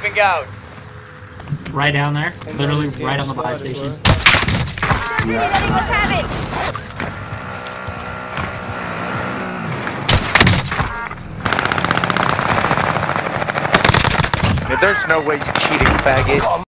moving out. Right down there. Literally right on the buy station. Let's have it! There's no way you cheating, faggot.